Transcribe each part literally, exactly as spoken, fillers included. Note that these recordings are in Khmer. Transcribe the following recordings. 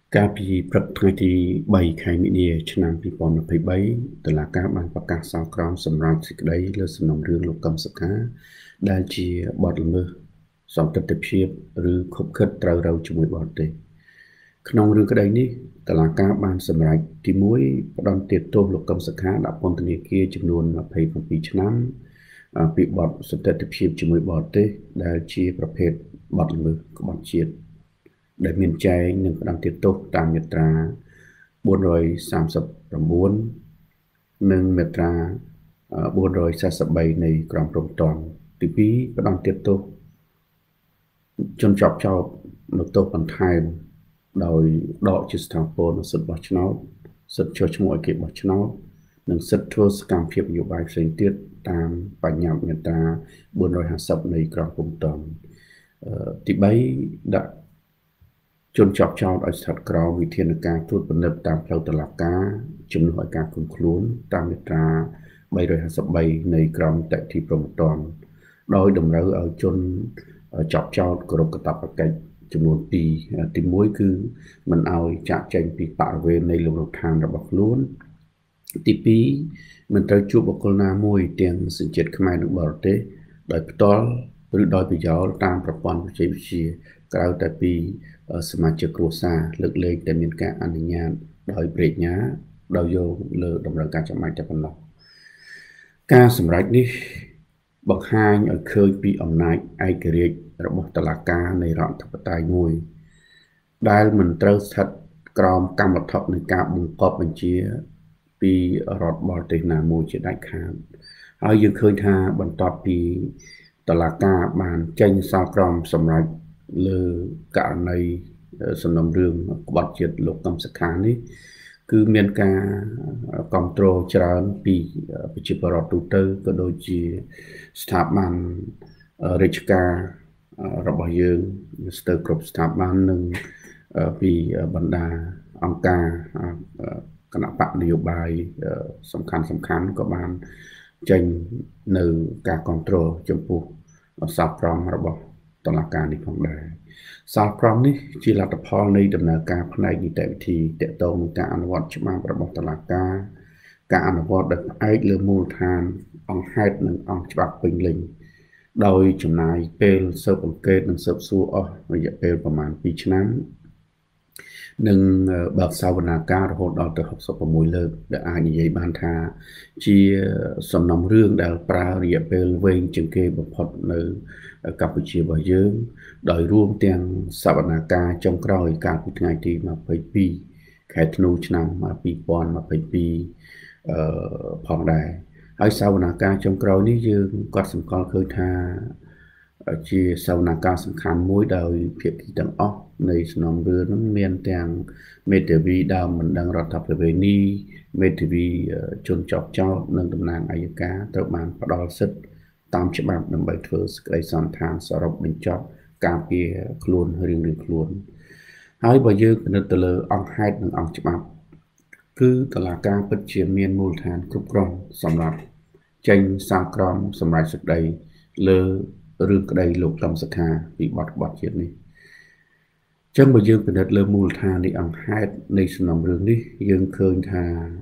កាលពីព្រឹកថ្ងៃទីបីខែមីនាឆ្នាំពីរពាន់ម្ភៃបីតុលាការបានប្រកាសសាលក្រមសម្រាប់សេចក្តីលើសំណុំរឿងលោកកឹមសុខាដែលជាបទល្មើសសន្តិទិភាពឬខុបខិតត្រូវរៅជាមួយបរទេសក្នុងរឿងក្តីនេះតុលាការបានសម្រេចទីមួយផ្តន្ទាទោសលោកកឹមសុខាដាក់ពន្ធនាគារចំនួនម្ភៃប្រាំពីរឆ្នាំពីបទសន្តិទិភាពជាមួយបរទេសដែលជាប្រភេទបទល្មើសក្បត់ជាតិដែលមានចែងនិងផ្តន្ទាទោសតាមមាត្រាបួនរយសាមសិប៩និងមាត្រាបួនរយសាមសិបបីនៃក្រមព្រហ្មទណ្ឌទីពីរផ្តន្ទាទោសជនជាប់ចោទនៅទោសបន្ថែមដោយដកជាស្ថាពរនៅសិទ្ធិបោះឆ្នោតសិទ្ធិចុះឈ្មោះឲ្យគេបោះឆ្នោតនិងសិទ្ធិធ្វើសកម្មភាពនយោបាយផ្សេងទៀតតាមបញ្ញត្តិមាត្រាបួនរយហាសិបនៃក្រមព្រហ្មទណ្ឌទីបីដាក់ជនជាប់ចោទឲ្យស្ថិតក្រោមវិធានការត្រួតពិនិត្យតាមផ្លូវតុលាការជំនួសឲ្យការឃុំខ្លួនតាមមាត្រាបីរយហាសិបបីនៃក្រមនីតិវិធីព្រហ្មទណ្ឌដោយតម្រូវឲ្យជនជាប់ចោទគោរពកាតព្វកិច្ចចំនួនពីរទីមួយគឺមិនឲ្យចាក់ចែងពីបរិវេណនៃលំនៅឋានរបស់ខ្លួនទីពីរមិនត្រូវជួបបុគ្គលណាមួយទាំងសញ្ជាតិខ្មែរនិងបរទេសដោយផ្ទាល់ឬដោយប្រយោលតាមប្រព័ន្ធបច្ចេកវិទ្យាក្រៅតែពីសមាជិកគ្រួសារលើកលែងតែមានការអនុញ្ញាតដោយប្រេញ្ញាដោយយកលើតម្រូវការចាំបាច់តែប៉ុណ្ណោះការសម្រេចនេះបង្ហាញឲ្យឃើញពីអំណាចឯករាជ្យរបស់តុលាការនៃរដ្ឋធិបតេយ្យមួយដែលមិនត្រូវស្ថិតក្រោមកម្មវត្ថុនៃការបង្កប់បញ្ជាពីរដ្ឋបរទេសណាមួយជាដាច់ខាតហើយយើងឃើញថាបន្ទាប់ពីតុលាការបានចេញសាលក្រមសម្រាប់លើករណីសំណុំរឿងក្បត់ជាតិលោកកឹមសុខានេះគឺមានការគ្រប់គ្រងច្រើនពីប្រជាពលរដ្ឋទូទៅក៏ដូចជាស្ថាប័នរាជការរបស់យើងស្ទើរគ្រប់ស្ថាប័ននិងពីបណ្ដាអង្គការគណៈបកនយោបាយសំខាន់សំខាន់ក៏បានចេញនៅការគ្រប់គ្រងចំពោះសាលក្រមរបស់តុលាការនេះផងដែរសាលក្រមនេះជាលទ្ធផលនៃដំណើរការផ្នែកនីតិវិធីទាក់ទងនឹងការអនុវត្តច្បាប់របស់តុលាការការអនុវត្តដោយផ្អែកលើមូលដ្ឋានអង្គហេតុនិងអង្គច្បាប់ពេញលេញដោយចំណាយពេលស៊ើបអង្កេតនិងស៊ើបសួរអស់រយៈពេលប្រមាណពីរឆ្នាំនិងបើកសវនាការរហូតដល់ទៅហុកសិបប្រាំមួយលើកដែលអាចនិយាយបានថាជាសំណុំរឿងដែលប្រើរយៈពេលវែងជាងគេបំផុតនៅកម្ពុជារបស់យើងដោយរួមទាំងសវនាការចុងក្រោយកាលពីថ្ងៃទីម្ភៃពីរខែធ្នូឆ្នាំពីរពាន់ម្ភៃពីរអឺផងដែរហើយសវនាការចុងក្រោយនេះយើងគាត់សម្គាល់ឃើញថាជាសវនាការសំខាន់មួយដោយភាគីទាំងអស់នៃសំណុំរឿងនឹងមានទាំងមេធាវីដើមមិនដឹងរដ្ឋប្រវេណីមេធាវីជនជាប់ចោទនិងតំណាងអัยការត្រូវបានផ្ដល់សិទ្ធិតាមច្បាប់ដើម្បីធ្វើសេចក្តីសន្និដ្ឋានសរុបបញ្ចប់ការពារខ្លួនរៀងៗខ្លួនហើយបើយើងពិនិត្យទៅលើអង្គហេតុនិងអង្គច្បាប់គឺតុលាការពិតជាមានមូលដ្ឋានគ្រប់គ្រាន់សម្រាប់ចេញសាលក្រមសម្រាប់សេចក្តីលើរឿងក្តីលោកកឹមសុខាពីបទក្បត់ជាតិនេះចឹងបើយើងពិនិត្យលើមូលដ្ឋាននៃអង្គហេតុនៃសំណុំរឿងនេះយើងឃើញថា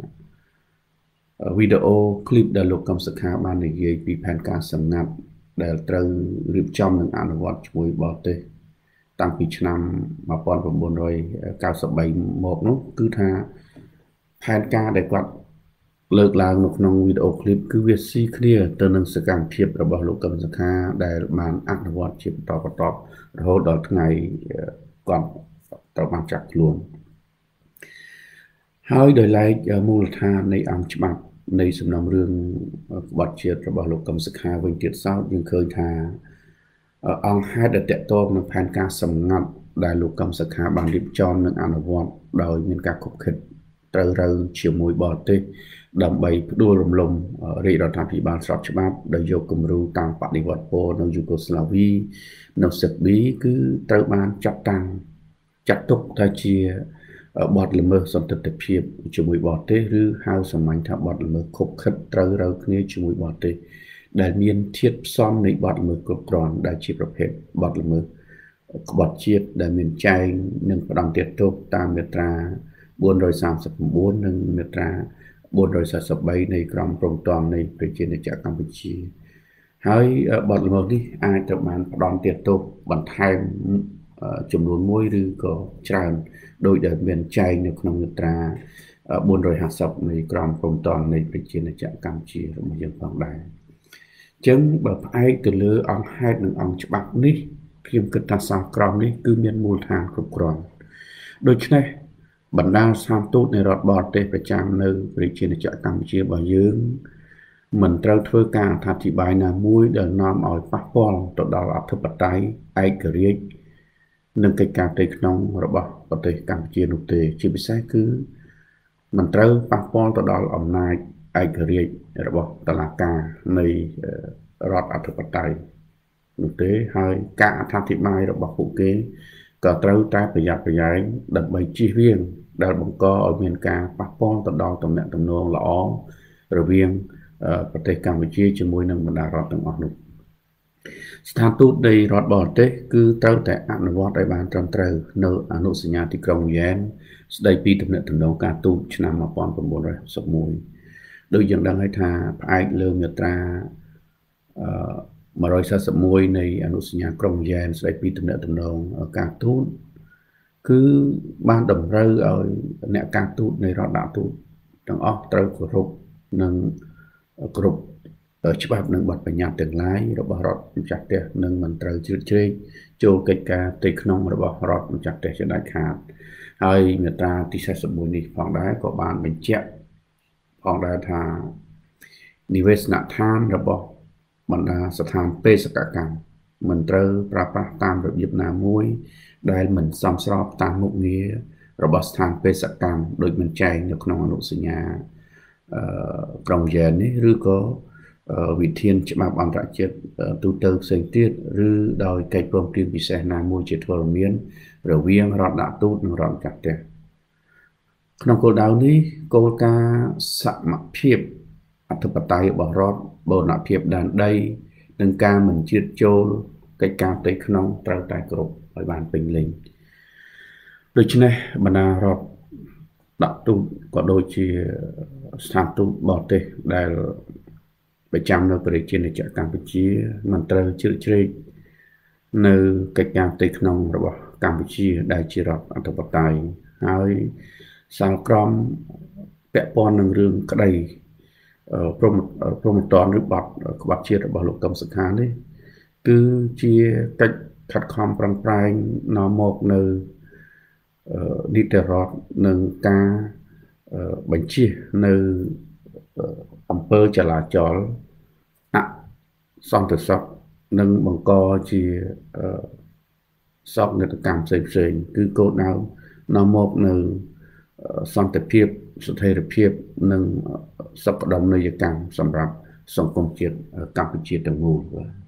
វីដេអូឃ្លីបដែលលោកកឹមសុខាបាននិយាយពីផែនការសម្ងាត់ដែលត្រូវរៀបចំនិងអនុវត្តជាមួយបរទេសតាំងពីឆ្នាំ១៩៩៣មកនោះគឺថាផែនការដែលគាត់លើកឡើងនៅក្នុងវីដេអូឃ្លីបគឺវាស៊ីគ្នាទៅនឹងសកម្មភាពរបស់លោកកឹមសុខាដែលបានអនុវត្តជាបន្តបន្ទាប់រហូតដល់ថ្ងៃគាត់ត្រូវបានចាប់ខ្លួនហើយដោយឡែកមូលដ្ឋាននៃអង្គច្បាប់នៃសំណុំរឿងក្បត់ជាតិរបស់លោកកឹមសុខាវិញទៀតសោតយើងឃើញថាអង្គហេតុដែលតកតងនឹងផែនការសម្ងាត់ដែលលោកកឹមសុខាបានរៀបចំនិងអនុវត្តដោយមានការខុបខិតត្រូវរើជាមួយបរទេសដើម្បីផ្ដួលរំលំរាជរដ្ឋាភិបាលស្របច្បាប់ដោយយកគំរូតាមបដិវត្តពនៅយូហ្គោស្លាវីនៅស៊ើបប៊ីគឺត្រូវបានចាត់តាំងចាត់ទុកថាជាបទល្មើសសន្តិទិភាពជាមួយបរទេសឬហៅសាមញ្ញថាបទល្មើសខុបខិតត្រូវរើគ្នាជាមួយបរទេសដែលមានធាតុផ្សំនៃបទល្មើសគ្រប់គ្រាន់ដែលជាប្រភេទបទល្មើសក្បត់ជាតិដែលមានចែងនិងផ្ដំទៀតទោសតាមមាត្រាbốn trăm ba mươi chínនិងមាត្រាbốn trăm bốn mươi baនៃក្រមព្រំដែននៃប្រជាណាចក្រកម្ពុជាហើយបទល្មើសនេះអាចត្រូវបានផ្ដំទៀតទោសបន្ថែមចំនួនមួយឬក៏ច្រើនដោយដែលមានចែងនៅក្នុងមាត្រាbốn trăm năm mươiនៃក្រមព្រំដែននៃប្រជាណាចក្រកម្ពុជារបស់យើងផងដែរអញ្ចឹងបើផ្អែកទៅលើអង្គហេតុនិងអង្គច្បាប់នេះខ្ញុំគិតថាសារក្រមនេះគឺមានមូលដ្ឋានគ្រប់គ្រាន់ដូច្នេះបណ្ដាស្ថានទូតនៃរដ្ឋបរទេសប្រចាំនៅប្រជាណាចក្រកម្ពុជារបស់យើងមិនត្រូវធ្វើការអធិប្បាយណាមួយដែលនាំឲ្យប៉ះពាល់ទៅដល់អធិបតេយ្យឯករាជ្យនិងកិច្ចការផ្ទៃក្នុងរបស់ប្រទេសកម្ពុជានោះទេជាពិសេសគឺមិនត្រូវប៉ះពាល់ទៅដល់អំណាចឯករាជ្យរបស់តុលាការនៃរដ្ឋអធិបតេយ្យនោះទេហើយការអធិប្បាយរបស់ពួកគេក៏ត្រូវតែប្រយ័ត្នប្រយែងដើម្បីជៀសវាងដែលបង្កឲ្យមានការប៉ះពាល់ទៅដល់ទំនាក់ទំនងល្អរវាងប្រទេសកម្ពុជាជាមួយនឹងបណ្ដារដ្ឋទាំងអស់នោះស្ថានទូតនៃរដ្ឋបរទេសគឺត្រូវតែអនុវត្តឲ្យបានត្រឹមត្រូវនៅអនុសញ្ញាទីក្រុងវៀនស្ដីពីទំនាក់ទំនងការទូតឆ្នាំmột nghìn chín trăm sáu mươi mốtដូចយើងដឹងហើយថាផ្អែកលើមាត្រាmột trăm bốn mươi mốtនៃអនុសញ្ញាក្រុងវៀនស្ដីពីទំនាក់ទំនងការទូតគឺបានតម្រូវឲ្យអ្នកការទូតនៃរដ្ឋដាក់ទូតទាំងអស់ត្រូវគោរពនិងគ្រប់ច្បាប់និងបទបញ្ញត្តិទាំងឡាយរបស់រដ្ឋម្ចាស់ផ្ទះនិងមិនត្រូវជ្រៀតជ្រែកចូលកិច្ចការផ្ទៃក្នុងរបស់រដ្ឋម្ចាស់ផ្ទះជាដាច់ខាតហើយមាត្រាទី四十មួយនេះផងដែរក៏បានបញ្ជាក់ផងដែរថានិវេសនដ្ឋានរបស់បណ្ដាស្ថានបេសកកម្មមិនត្រូវប្រើប្រាស់តាមរបៀបណាមួយដែលមិនសមស្របតាមមុខងាររបស់ស្ថានបេសកកម្មដូចមិនចែងនៅក្នុងអនុសញ្ញាក្រុងវៀននេះឬក៏វិធានច្បាប់អន្តរជាតិទូទៅផ្សេងទៀតឬដោយកិច្ចព្រមព្រៀងពិសេសណាមួយជាធ្វើមានរវាងរដ្ឋដាក់ទូតនិងរដ្ឋម្ចាស់ផ្ទះក្នុងគោលដៅនេះគោលការណ៍សមភាពអធិបតេយ្យរបស់រដ្ឋបូរណភាពដែនដីនិងការមិនជ្រៀតចូលកិច្ចការផ្ទៃក្នុងត្រូវតែគោរពឲ្យបានពេញលេញដូច្នេះបណ្ដារដ្ឋដាក់ទូតក៏ដូចជាស្ថានទូតបរទេសដែលប្រចាំនៅប្រជាណាចក្រកម្ពុជាមិនត្រូវជ្រៀតជ្រែកនៅកិច្ចការផ្ទៃក្នុងរបស់កម្ពុជាដែលជារដ្ឋអធិបតេយ្យហើយសាលក្រមពាក់ព័ន្ធនឹងរឿងក្តីព្រមព្រមត្តនឬបទក្បត់ជាតិរបស់លោកកឹមសុខានេះគឺជាកិច្ចខិតខំប្រឹងប្រែងនាំមកនៅនីតិរដ្ឋនិងការបញ្ជានៅអំពើចលាចលអសន្តិសុខនិងបង្កជាសោកនាដកម្មផ្សេងផ្សេងគឺគោលដៅនាំមកនៅសន្តិភាពស្ថិរភាពនិងសុខដុមនីយកម្មសម្រាប់សង្គមជាតិកម្ពុជាទាំងមូល